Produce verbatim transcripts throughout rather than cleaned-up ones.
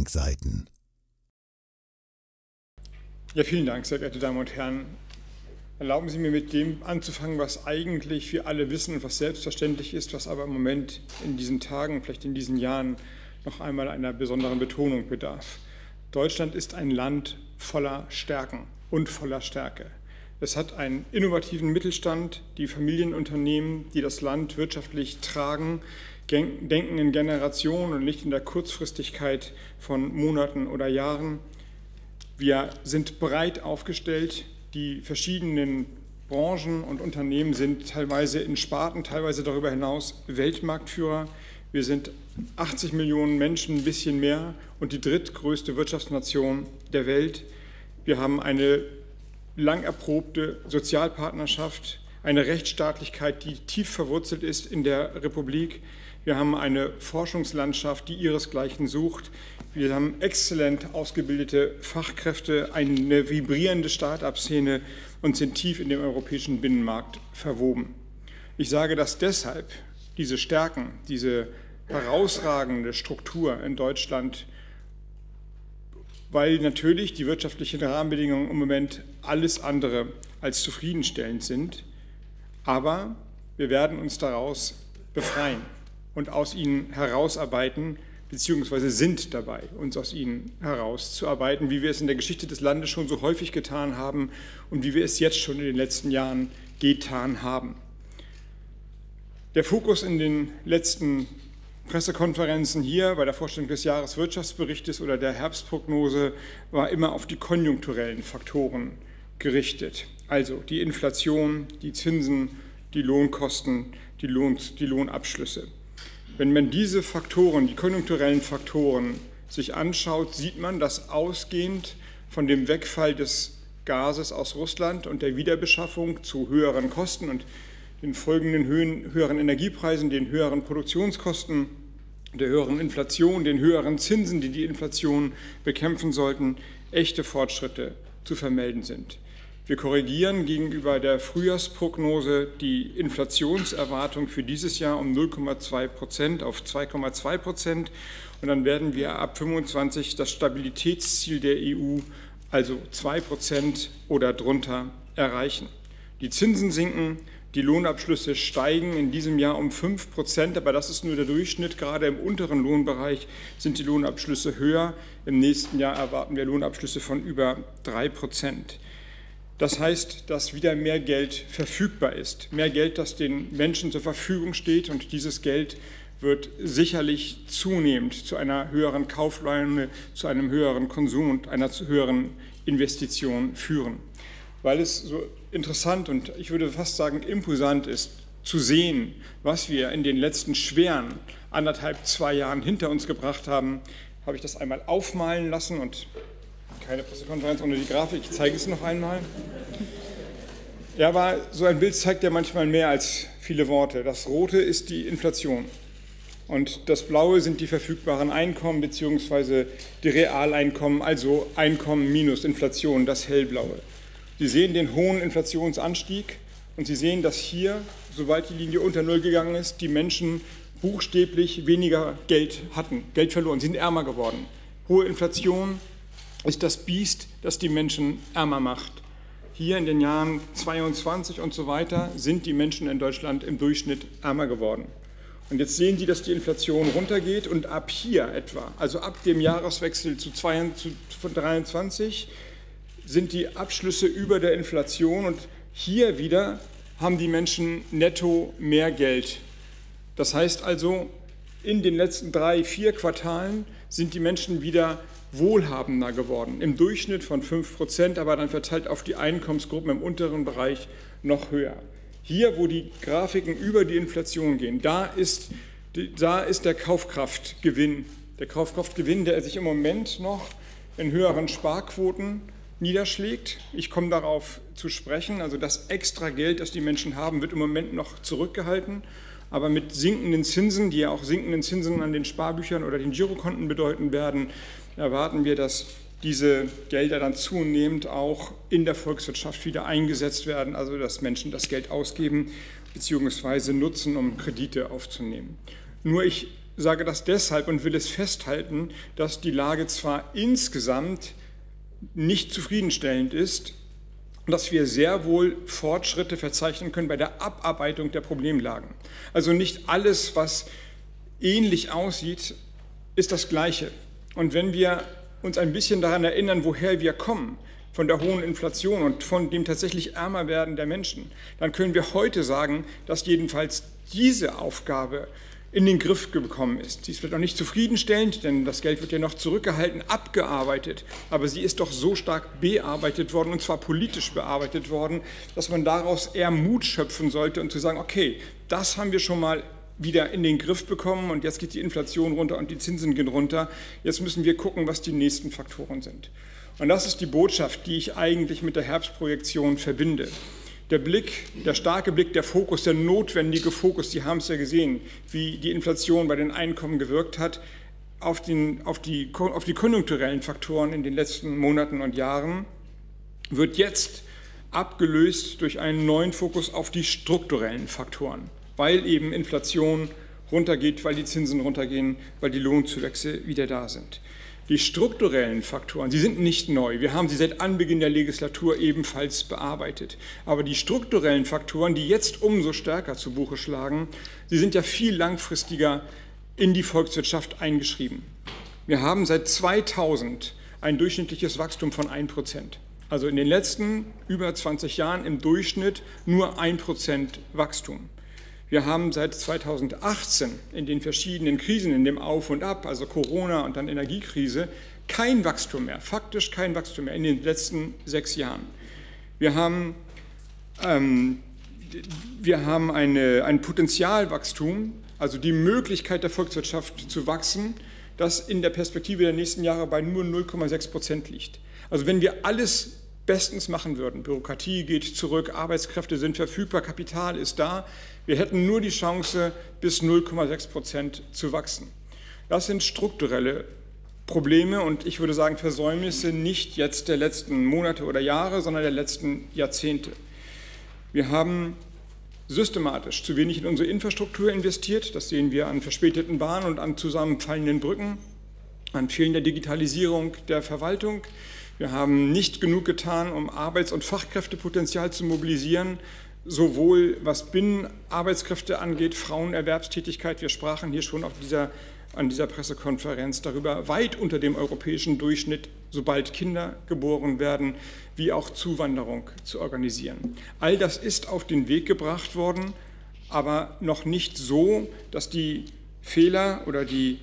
Denkseiten. Ja, vielen Dank, sehr geehrte Damen und Herren. Erlauben Sie mir, mit dem anzufangen, was eigentlich wir alle wissen und was selbstverständlich ist, was aber im Moment in diesen Tagen, vielleicht in diesen Jahren noch einmal einer besonderen Betonung bedarf. Deutschland ist ein Land voller Stärken und voller Stärke. Es hat einen innovativen Mittelstand, die Familienunternehmen, die das Land wirtschaftlich tragen, denken in Generationen und nicht in der Kurzfristigkeit von Monaten oder Jahren. Wir sind breit aufgestellt. Die verschiedenen Branchen und Unternehmen sind teilweise in Sparten, teilweise darüber hinaus Weltmarktführer. Wir sind achtzig Millionen Menschen, ein bisschen mehr, und die drittgrößte Wirtschaftsnation der Welt. Wir haben eine lang erprobte Sozialpartnerschaft, eine Rechtsstaatlichkeit, die tief verwurzelt ist in der Republik. Wir haben eine Forschungslandschaft, die ihresgleichen sucht. Wir haben exzellent ausgebildete Fachkräfte, eine vibrierende Start-up-Szene und sind tief in dem europäischen Binnenmarkt verwoben. Ich sage das deshalb, diese Stärken, diese herausragende Struktur in Deutschland, weil natürlich die wirtschaftlichen Rahmenbedingungen im Moment alles andere als zufriedenstellend sind. Aber wir werden uns daraus befreien und aus ihnen herausarbeiten, beziehungsweise sind dabei, uns aus ihnen herauszuarbeiten, wie wir es in der Geschichte des Landes schon so häufig getan haben und wie wir es jetzt schon in den letzten Jahren getan haben. Der Fokus in den letzten Pressekonferenzen hier bei der Vorstellung des Jahreswirtschaftsberichtes oder der Herbstprognose war immer auf die konjunkturellen Faktoren gerichtet. Also die Inflation, die Zinsen, die Lohnkosten, die, Lohn, die Lohnabschlüsse. Wenn man diese Faktoren, die konjunkturellen Faktoren, sich anschaut, sieht man, dass ausgehend von dem Wegfall des Gases aus Russland und der Wiederbeschaffung zu höheren Kosten und den folgenden Höhen, höheren Energiepreisen, den höheren Produktionskosten, der höheren Inflation, den höheren Zinsen, die die Inflation bekämpfen sollten, echte Fortschritte zu vermelden sind. Wir korrigieren gegenüber der Frühjahrsprognose die Inflationserwartung für dieses Jahr um null Komma zwei Prozent auf zwei Komma zwei Prozent und dann werden wir ab fünfundzwanzig das Stabilitätsziel der E U, also zwei Prozent oder drunter, erreichen. Die Zinsen sinken, die Lohnabschlüsse steigen in diesem Jahr um fünf Prozent, aber das ist nur der Durchschnitt. Gerade im unteren Lohnbereich sind die Lohnabschlüsse höher. Im nächsten Jahr erwarten wir Lohnabschlüsse von über drei Prozent. Das heißt, dass wieder mehr Geld verfügbar ist, mehr Geld, das den Menschen zur Verfügung steht, und dieses Geld wird sicherlich zunehmend zu einer höheren Kauflaune, zu einem höheren Konsum und einer höheren Investition führen. Weil es so interessant und ich würde fast sagen imposant ist, zu sehen, was wir in den letzten schweren anderthalb, zwei Jahren hinter uns gebracht haben, habe ich das einmal aufmalen lassen und keine Pressekonferenz ohne die Grafik, ich zeige es noch einmal. Ja, aber so ein Bild zeigt ja manchmal mehr als viele Worte. Das Rote ist die Inflation und das Blaue sind die verfügbaren Einkommen bzw. die Realeinkommen, also Einkommen minus Inflation, das Hellblaue. Sie sehen den hohen Inflationsanstieg und Sie sehen, dass hier, sobald die Linie unter Null gegangen ist, die Menschen buchstäblich weniger Geld hatten, Geld verloren, sie sind ärmer geworden. Hohe Inflation ist das Biest, das die Menschen ärmer macht. Hier in den Jahren zweiundzwanzig und so weiter sind die Menschen in Deutschland im Durchschnitt ärmer geworden. Und jetzt sehen Sie, dass die Inflation runtergeht und ab hier etwa, also ab dem Jahreswechsel zu dreiundzwanzig, sind die Abschlüsse über der Inflation und hier wieder haben die Menschen netto mehr Geld. Das heißt also, in den letzten drei, vier Quartalen sind die Menschen wieder wohlhabender geworden, im Durchschnitt von fünf Prozent, aber dann verteilt auf die Einkommensgruppen im unteren Bereich noch höher. Hier, wo die Grafiken über die Inflation gehen, da ist, da ist der Kaufkraftgewinn. Der Kaufkraftgewinn, der sich im Moment noch in höheren Sparquoten niederschlägt. Ich komme darauf zu sprechen. Also das extra Geld, das die Menschen haben, wird im Moment noch zurückgehalten. Aber mit sinkenden Zinsen, die ja auch sinkenden Zinsen an den Sparbüchern oder den Girokonten bedeuten werden, erwarten wir, dass diese Gelder dann zunehmend auch in der Volkswirtschaft wieder eingesetzt werden, also dass Menschen das Geld ausgeben bzw. nutzen, um Kredite aufzunehmen. Nur ich sage das deshalb und will es festhalten, dass die Lage zwar insgesamt nicht zufriedenstellend ist und dass wir sehr wohl Fortschritte verzeichnen können bei der Abarbeitung der Problemlagen. Also nicht alles, was ähnlich aussieht, ist das Gleiche. Und wenn wir uns ein bisschen daran erinnern, woher wir kommen, von der hohen Inflation und von dem tatsächlich ärmer werden der Menschen, dann können wir heute sagen, dass jedenfalls diese Aufgabe in den Griff gekommen ist. Sie ist vielleicht noch nicht zufriedenstellend, denn das Geld wird ja noch zurückgehalten, abgearbeitet, aber sie ist doch so stark bearbeitet worden, und zwar politisch bearbeitet worden, dass man daraus eher Mut schöpfen sollte und zu sagen, okay, das haben wir schon mal wieder in den Griff bekommen und jetzt geht die Inflation runter und die Zinsen gehen runter. Jetzt müssen wir gucken, was die nächsten Faktoren sind. Und das ist die Botschaft, die ich eigentlich mit der Herbstprojektion verbinde. Der Blick, der starke Blick, der Fokus, der notwendige Fokus, Sie haben es ja gesehen, wie die Inflation bei den Einkommen gewirkt hat, auf, den, auf, die, auf die konjunkturellen Faktoren in den letzten Monaten und Jahren, wird jetzt abgelöst durch einen neuen Fokus auf die strukturellen Faktoren, weil eben Inflation runtergeht, weil die Zinsen runtergehen, weil die Lohnzuwächse wieder da sind. Die strukturellen Faktoren, sie sind nicht neu. Wir haben sie seit Anbeginn der Legislatur ebenfalls bearbeitet. Aber die strukturellen Faktoren, die jetzt umso stärker zu Buche schlagen, sie sind ja viel langfristiger in die Volkswirtschaft eingeschrieben. Wir haben seit zweitausend ein durchschnittliches Wachstum von ein Prozent. Also in den letzten über zwanzig Jahren im Durchschnitt nur ein Prozent Wachstum. Wir haben seit zweitausendachtzehn in den verschiedenen Krisen, in dem Auf und Ab, also Corona und dann Energiekrise, kein Wachstum mehr, faktisch kein Wachstum mehr in den letzten sechs Jahren. Wir haben, ähm, wir haben eine, ein Potenzialwachstum, also die Möglichkeit der Volkswirtschaft zu wachsen, das in der Perspektive der nächsten Jahre bei nur null Komma sechs Prozent liegt. Also wenn wir alles bestens machen würden, Bürokratie geht zurück, Arbeitskräfte sind verfügbar, Kapital ist da, wir hätten nur die Chance, bis null Komma sechs Prozent zu wachsen. Das sind strukturelle Probleme und ich würde sagen Versäumnisse nicht jetzt der letzten Monate oder Jahre, sondern der letzten Jahrzehnte. Wir haben systematisch zu wenig in unsere Infrastruktur investiert, das sehen wir an verspäteten Bahnen und an zusammenfallenden Brücken, an fehlender Digitalisierung der Verwaltung. Wir haben nicht genug getan, um Arbeits- und Fachkräftepotenzial zu mobilisieren, sowohl was Binnenarbeitskräfte angeht, Frauenerwerbstätigkeit. Wir sprachen hier schon auf dieser, an dieser Pressekonferenz darüber, weit unter dem europäischen Durchschnitt, sobald Kinder geboren werden, wie auch Zuwanderung zu organisieren. All das ist auf den Weg gebracht worden, aber noch nicht so, dass die Fehler oder die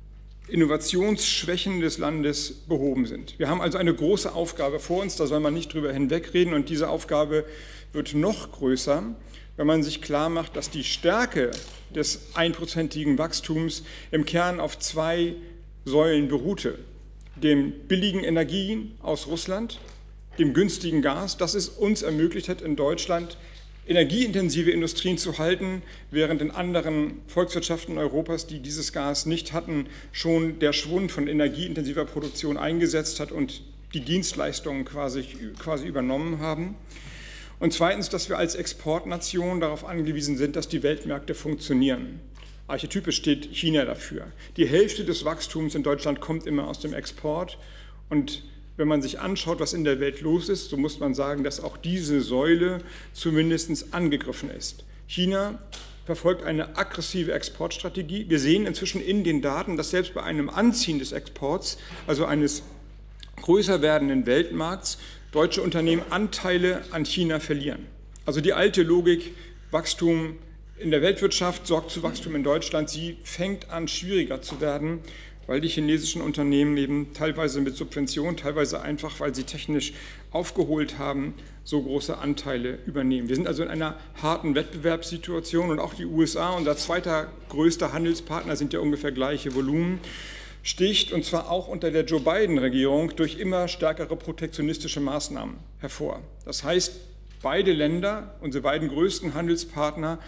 Innovationsschwächen des Landes behoben sind. Wir haben also eine große Aufgabe vor uns, da soll man nicht drüber hinwegreden, und diese Aufgabe wird noch größer, wenn man sich klar macht, dass die Stärke des einprozentigen Wachstums im Kern auf zwei Säulen beruhte: dem billigen Energien aus Russland, dem günstigen Gas, das es uns ermöglicht hat, in Deutschland energieintensive Industrien zu halten, während in anderen Volkswirtschaften Europas, die dieses Gas nicht hatten, schon der Schwund von energieintensiver Produktion eingesetzt hat und die Dienstleistungen quasi, quasi übernommen haben. Und zweitens, dass wir als Exportnation darauf angewiesen sind, dass die Weltmärkte funktionieren. Archetypisch steht China dafür. Die Hälfte des Wachstums in Deutschland kommt immer aus dem Export, und wenn man sich anschaut, was in der Welt los ist, so muss man sagen, dass auch diese Säule zumindest angegriffen ist. China verfolgt eine aggressive Exportstrategie. Wir sehen inzwischen in den Daten, dass selbst bei einem Anziehen des Exports, also eines größer werdenden Weltmarkts, deutsche Unternehmen Anteile an China verlieren. Also die alte Logik, Wachstum in der Weltwirtschaft sorgt zu Wachstum in Deutschland, sie fängt an, schwieriger zu werden, weil die chinesischen Unternehmen eben teilweise mit Subventionen, teilweise einfach, weil sie technisch aufgeholt haben, so große Anteile übernehmen. Wir sind also in einer harten Wettbewerbssituation, und auch die U S A, unser zweiter größter Handelspartner, sind ja ungefähr gleiche Volumen, sticht, und zwar auch unter der Joe Biden-Regierung, durch immer stärkere protektionistische Maßnahmen hervor. Das heißt, beide Länder, unsere beiden größten Handelspartner,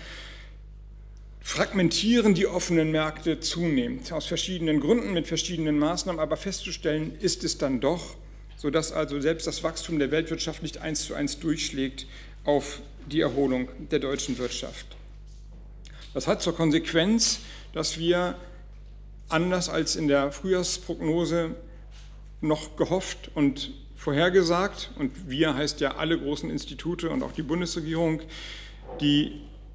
fragmentieren die offenen Märkte zunehmend, aus verschiedenen Gründen, mit verschiedenen Maßnahmen, aber festzustellen ist es dann doch, sodass also selbst das Wachstum der Weltwirtschaft nicht eins zu eins durchschlägt auf die Erholung der deutschen Wirtschaft. Das hat zur Konsequenz, dass wir anders als in der Frühjahrsprognose noch gehofft und vorhergesagt, und wir heißt ja alle großen Institute und auch die Bundesregierung, die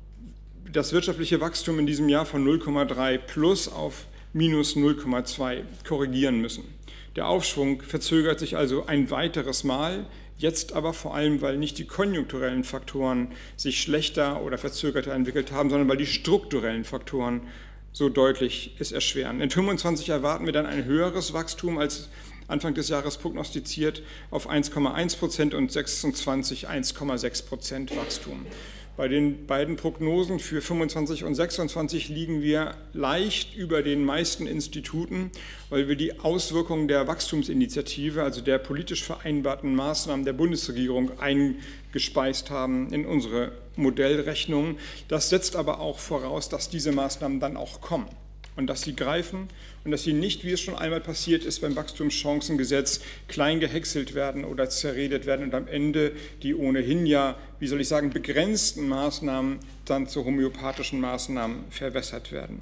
das wirtschaftliche Wachstum in diesem Jahr von null Komma drei plus auf minus null Komma zwei korrigieren müssen. Der Aufschwung verzögert sich also ein weiteres Mal, jetzt aber vor allem, weil nicht die konjunkturellen Faktoren sich schlechter oder verzögerter entwickelt haben, sondern weil die strukturellen Faktoren so deutlich es erschweren. In fünfundzwanzig erwarten wir dann ein höheres Wachstum als Anfang des Jahres prognostiziert auf eins Komma eins Prozent und sechsundzwanzig eins Komma sechs Prozent Wachstum. Bei den beiden Prognosen für fünfundzwanzig und sechsundzwanzig liegen wir leicht über den meisten Instituten, weil wir die Auswirkungen der Wachstumsinitiative, also der politisch vereinbarten Maßnahmen der Bundesregierung, eingespeist haben in unsere Modellrechnung. Das setzt aber auch voraus, dass diese Maßnahmen dann auch kommen und dass sie greifen und dass sie nicht, wie es schon einmal passiert ist beim Wachstumschancengesetz, klein gehäckselt werden oder zerredet werden und am Ende die ohnehin ja, wie soll ich sagen, begrenzten Maßnahmen dann zu homöopathischen Maßnahmen verwässert werden.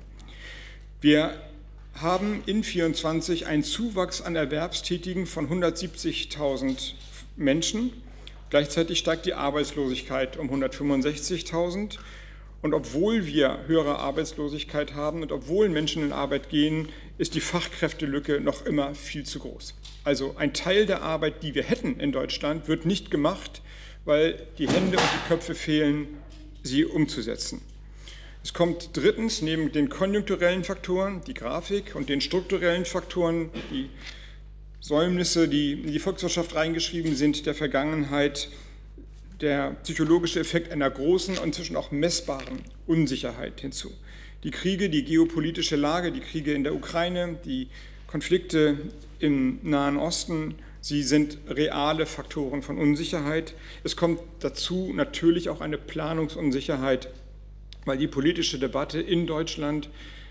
Wir haben in vierundzwanzig einen Zuwachs an Erwerbstätigen von hundertsiebzigtausend Menschen. Gleichzeitig steigt die Arbeitslosigkeit um hundertfünfundsechzigtausend. Und obwohl wir höhere Arbeitslosigkeit haben und obwohl Menschen in Arbeit gehen, ist die Fachkräftelücke noch immer viel zu groß. Also ein Teil der Arbeit, die wir hätten in Deutschland, wird nicht gemacht, weil die Hände und die Köpfe fehlen, sie umzusetzen. Es kommt drittens neben den konjunkturellen Faktoren, die Grafik, und den strukturellen Faktoren, die Säumnisse, die in die Volkswirtschaft reingeschrieben sind, der Vergangenheit, der psychologische Effekt einer großen und inzwischen auch messbaren Unsicherheit hinzu. Die Kriege, die geopolitische Lage, die Kriege in der Ukraine, die Konflikte im Nahen Osten, sie sind reale Faktoren von Unsicherheit. Es kommt dazu natürlich auch eine Planungsunsicherheit, weil die politische Debatte in Deutschland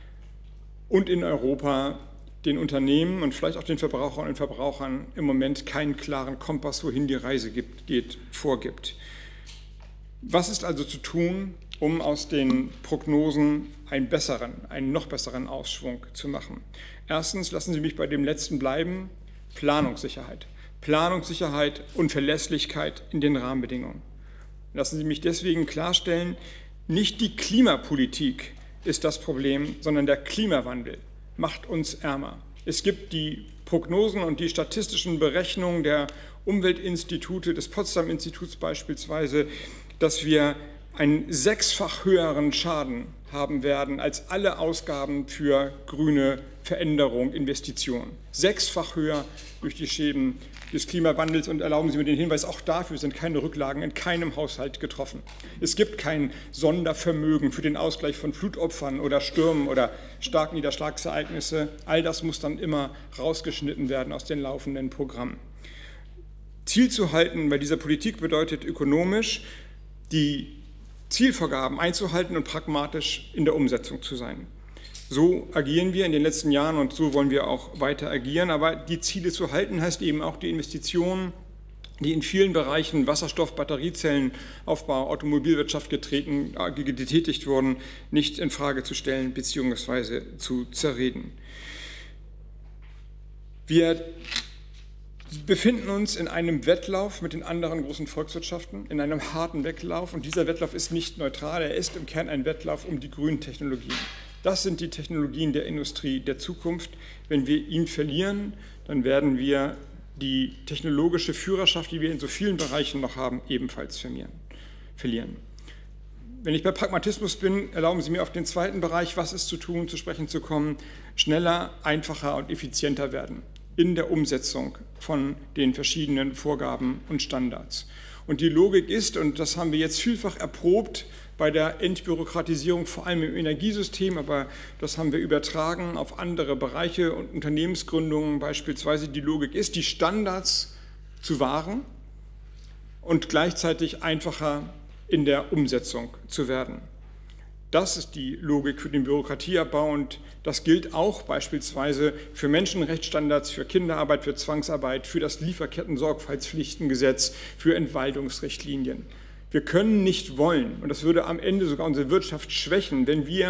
und in Europa den Unternehmen und vielleicht auch den Verbraucherinnen und Verbrauchern im Moment keinen klaren Kompass, wohin die Reise gibt, geht, vorgibt. Was ist also zu tun, um aus den Prognosen einen besseren, einen noch besseren Aufschwung zu machen? Erstens, lassen Sie mich bei dem letzten bleiben, Planungssicherheit. Planungssicherheit und Verlässlichkeit in den Rahmenbedingungen. Lassen Sie mich deswegen klarstellen, nicht die Klimapolitik ist das Problem, sondern der Klimawandel macht uns ärmer. Es gibt die Prognosen und die statistischen Berechnungen der Umweltinstitute, des Potsdam-Instituts beispielsweise, dass wir einen sechsfach höheren Schaden haben werden als alle Ausgaben für grüne Veränderung, Investitionen. Sechsfach höher durch die Schäden des Klimawandels. Und erlauben Sie mir den Hinweis, auch dafür sind keine Rücklagen in keinem Haushalt getroffen. Es gibt kein Sondervermögen für den Ausgleich von Flutopfern oder Stürmen oder starken Niederschlagsereignisse. All das muss dann immer rausgeschnitten werden aus den laufenden Programmen. Ziel zu halten bei dieser Politik bedeutet ökonomisch, die Zielvorgaben einzuhalten und pragmatisch in der Umsetzung zu sein. So agieren wir in den letzten Jahren und so wollen wir auch weiter agieren. Aber die Ziele zu halten heißt eben auch die Investitionen, die in vielen Bereichen Wasserstoff, Batteriezellenaufbau, Automobilwirtschaft getreten, getätigt wurden, nicht in Frage zu stellen bzw. zu zerreden. Wir befinden uns in einem Wettlauf mit den anderen großen Volkswirtschaften, in einem harten Wettlauf. Und dieser Wettlauf ist nicht neutral, er ist im Kern ein Wettlauf um die grünen Technologien. Das sind die Technologien der Industrie der Zukunft. Wenn wir ihn verlieren, dann werden wir die technologische Führerschaft, die wir in so vielen Bereichen noch haben, ebenfalls verlieren. Wenn ich bei Pragmatismus bin, erlauben Sie mir auf den zweiten Bereich, was ist zu tun, zu sprechen zu kommen, schneller, einfacher und effizienter werden in der Umsetzung von den verschiedenen Vorgaben und Standards. Und die Logik ist, und das haben wir jetzt vielfach erprobt, bei der Entbürokratisierung, vor allem im Energiesystem, aber das haben wir übertragen auf andere Bereiche und Unternehmensgründungen beispielsweise. Die Logik ist, die Standards zu wahren und gleichzeitig einfacher in der Umsetzung zu werden. Das ist die Logik für den Bürokratieabbau und das gilt auch beispielsweise für Menschenrechtsstandards, für Kinderarbeit, für Zwangsarbeit, für das Lieferketten-Sorgfaltspflichtengesetz, für Entwaldungsrichtlinien. Wir können nicht wollen, und das würde am Ende sogar unsere Wirtschaft schwächen, wenn wir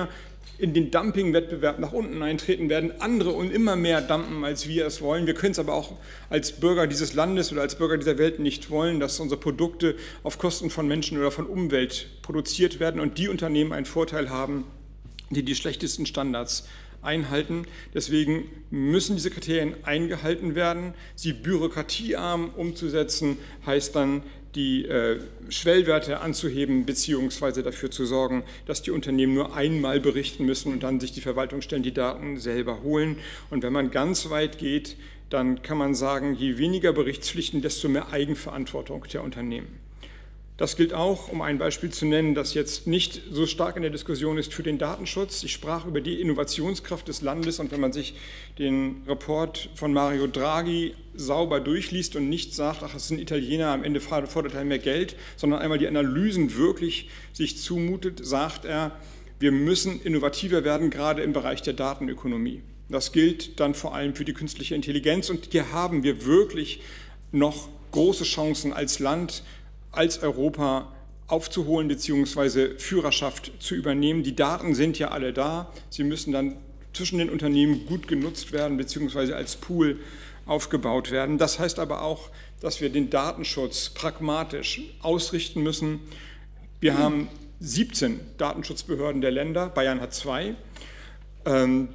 in den Dumpingwettbewerb nach unten eintreten, werden andere und immer mehr dumpen, als wir es wollen. Wir können es aber auch als Bürger dieses Landes oder als Bürger dieser Welt nicht wollen, dass unsere Produkte auf Kosten von Menschen oder von Umwelt produziert werden und die Unternehmen einen Vorteil haben, die die schlechtesten Standards einhalten. Deswegen müssen diese Kriterien eingehalten werden. Sie bürokratiearm umzusetzen, heißt dann, die äh, Schwellwerte anzuheben beziehungsweise dafür zu sorgen, dass die Unternehmen nur einmal berichten müssen und dann sich die Verwaltungsstellen die Daten selber holen. Und wenn man ganz weit geht, dann kann man sagen, je weniger Berichtspflichten, desto mehr Eigenverantwortung der Unternehmen. Das gilt auch, um ein Beispiel zu nennen, das jetzt nicht so stark in der Diskussion ist, für den Datenschutz. Ich sprach über die Innovationskraft des Landes und wenn man sich den Report von Mario Draghi sauber durchliest und nicht sagt, ach, es sind Italiener, am Ende fordert er mehr Geld, sondern einmal die Analysen wirklich sich zumutet, sagt er, wir müssen innovativer werden, gerade im Bereich der Datenökonomie. Das gilt dann vor allem für die künstliche Intelligenz und hier haben wir wirklich noch große Chancen als Land, als Europa aufzuholen bzw. Führerschaft zu übernehmen. Die Daten sind ja alle da. Sie müssen dann zwischen den Unternehmen gut genutzt werden bzw. als Pool aufgebaut werden. Das heißt aber auch, dass wir den Datenschutz pragmatisch ausrichten müssen. Wir haben siebzehn Datenschutzbehörden der Länder, Bayern hat zwei. Ähm,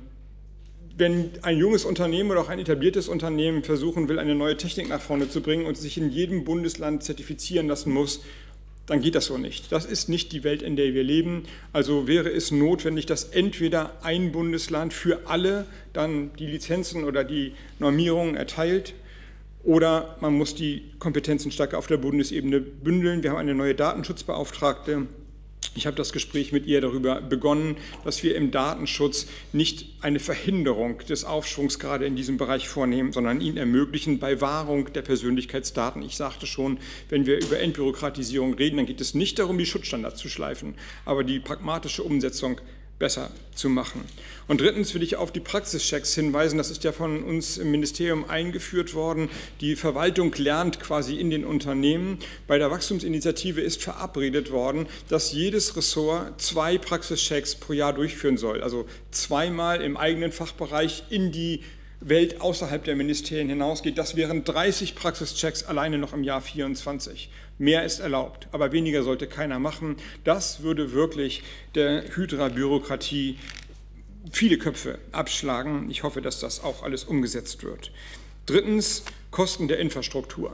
Wenn ein junges Unternehmen oder auch ein etabliertes Unternehmen versuchen will, eine neue Technik nach vorne zu bringen und sich in jedem Bundesland zertifizieren lassen muss, dann geht das so nicht. Das ist nicht die Welt, in der wir leben. Also wäre es notwendig, dass entweder ein Bundesland für alle dann die Lizenzen oder die Normierungen erteilt oder man muss die Kompetenzen stärker auf der Bundesebene bündeln. Wir haben eine neue Datenschutzbeauftragte. Ich habe das Gespräch mit ihr darüber begonnen, dass wir im Datenschutz nicht eine Verhinderung des Aufschwungs gerade in diesem Bereich vornehmen, sondern ihn ermöglichen bei Wahrung der Persönlichkeitsdaten. Ich sagte schon, wenn wir über Entbürokratisierung reden, dann geht es nicht darum, die Schutzstandards zu schleifen, aber die pragmatische Umsetzung besser zu machen. Und drittens will ich auf die Praxischecks hinweisen. Das ist ja von uns im Ministerium eingeführt worden. Die Verwaltung lernt quasi in den Unternehmen. Bei der Wachstumsinitiative ist verabredet worden, dass jedes Ressort zwei Praxischecks pro Jahr durchführen soll. Also zweimal im eigenen Fachbereich in die Welt außerhalb der Ministerien hinausgeht. Das wären dreißig Praxischecks alleine noch im Jahr vierundzwanzig. Mehr ist erlaubt, aber weniger sollte keiner machen. Das würde wirklich der Hydra-Bürokratie viele Köpfe abschlagen. Ich hoffe, dass das auch alles umgesetzt wird. Drittens, Kosten der Infrastruktur.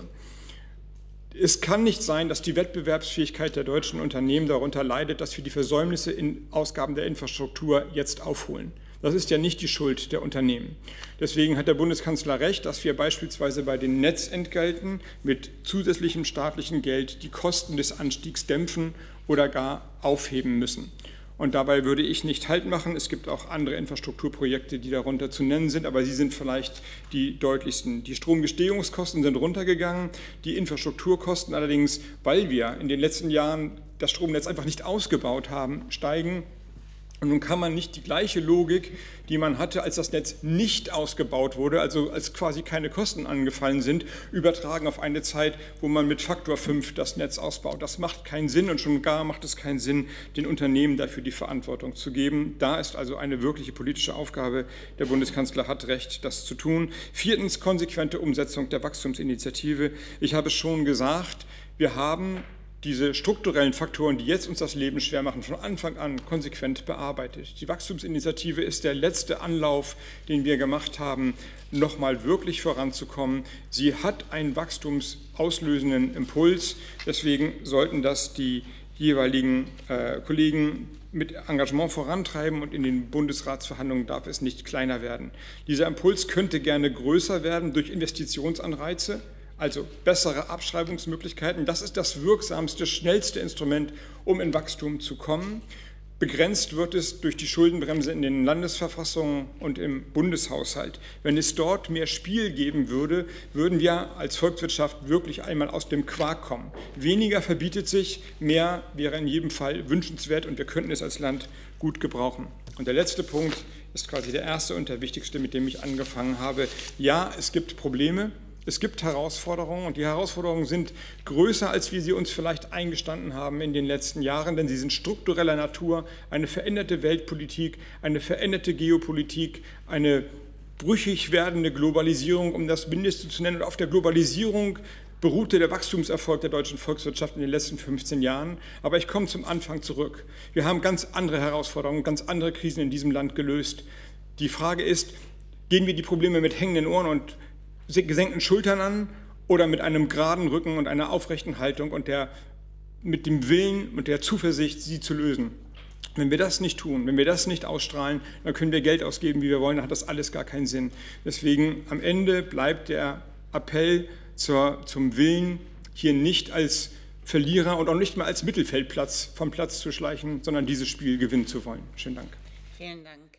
Es kann nicht sein, dass die Wettbewerbsfähigkeit der deutschen Unternehmen darunter leidet, dass wir die Versäumnisse in Ausgaben der Infrastruktur jetzt aufholen. Das ist ja nicht die Schuld der Unternehmen. Deswegen hat der Bundeskanzler recht, dass wir beispielsweise bei den Netzentgelten mit zusätzlichem staatlichem Geld die Kosten des Anstiegs dämpfen oder gar aufheben müssen. Und dabei würde ich nicht Halt machen. Es gibt auch andere Infrastrukturprojekte, die darunter zu nennen sind, aber sie sind vielleicht die deutlichsten. Die Stromgestehungskosten sind runtergegangen, die Infrastrukturkosten allerdings, weil wir in den letzten Jahren das Stromnetz einfach nicht ausgebaut haben, steigen. Und nun kann man nicht die gleiche Logik, die man hatte, als das Netz nicht ausgebaut wurde, also als quasi keine Kosten angefallen sind, übertragen auf eine Zeit, wo man mit Faktor fünf das Netz ausbaut. Das macht keinen Sinn und schon gar macht es keinen Sinn, den Unternehmen dafür die Verantwortung zu geben. Da ist also eine wirkliche politische Aufgabe. Der Bundeskanzler hat recht, das zu tun. Viertens, konsequente Umsetzung der Wachstumsinitiative. Ich habe es schon gesagt, wir haben diese strukturellen Faktoren, die jetzt uns das Leben schwer machen, von Anfang an konsequent bearbeitet. Die Wachstumsinitiative ist der letzte Anlauf, den wir gemacht haben, nochmal wirklich voranzukommen. Sie hat einen wachstumsauslösenden Impuls. Deswegen sollten das die jeweiligen äh, Kollegen mit Engagement vorantreiben und in den Bundesratsverhandlungen darf es nicht kleiner werden. Dieser Impuls könnte gerne größer werden durch Investitionsanreize. Also bessere Abschreibungsmöglichkeiten, das ist das wirksamste, schnellste Instrument, um in Wachstum zu kommen. Begrenzt wird es durch die Schuldenbremse in den Landesverfassungen und im Bundeshaushalt. Wenn es dort mehr Spiel geben würde, würden wir als Volkswirtschaft wirklich einmal aus dem Quark kommen. Weniger verbietet sich, mehr wäre in jedem Fall wünschenswert und wir könnten es als Land gut gebrauchen. Und der letzte Punkt ist quasi der erste und der wichtigste, mit dem ich angefangen habe. Ja, es gibt Probleme. Es gibt Herausforderungen und die Herausforderungen sind größer, als wir sie uns vielleicht eingestanden haben in den letzten Jahren, denn sie sind struktureller Natur. Eine veränderte Weltpolitik, eine veränderte Geopolitik, eine brüchig werdende Globalisierung, um das Mindeste zu nennen. Und auf der Globalisierung beruhte der Wachstumserfolg der deutschen Volkswirtschaft in den letzten fünfzehn Jahren. Aber ich komme zum Anfang zurück. Wir haben ganz andere Herausforderungen, ganz andere Krisen in diesem Land gelöst. Die Frage ist, gehen wir die Probleme mit hängenden Ohren und gesenkten Schultern an oder mit einem geraden Rücken und einer aufrechten Haltung und der, mit dem Willen und der Zuversicht, sie zu lösen? Wenn wir das nicht tun, wenn wir das nicht ausstrahlen, dann können wir Geld ausgeben, wie wir wollen, dann hat das alles gar keinen Sinn. Deswegen am Ende bleibt der Appell zur, zum Willen, hier nicht als Verlierer und auch nicht mal als Mittelfeldplatz vom Platz zu schleichen, sondern dieses Spiel gewinnen zu wollen. Schönen Dank. Vielen Dank.